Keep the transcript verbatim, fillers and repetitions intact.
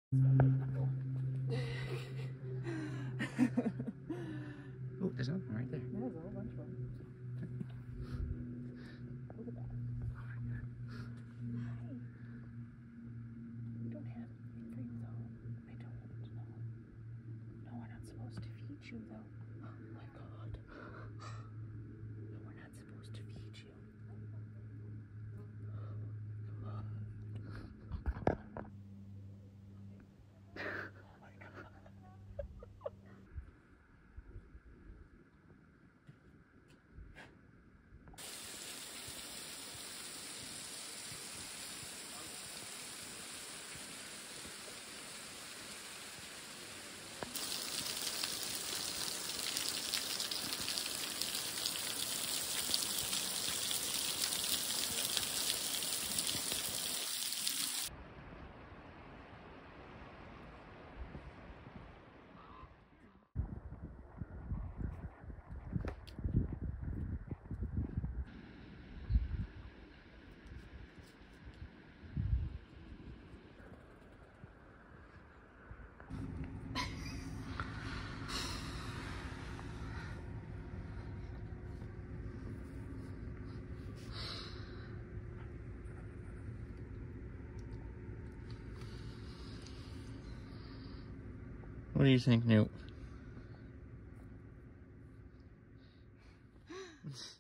Oh, there's another one right there. Yeah, there's a whole bunch of them. Look at that. Oh my god. Hi. We don't have anything for you though. I don't. No. No, we're not supposed to feed you though. Oh my god. No, we're not supposed to feed you. What do you think, Newt?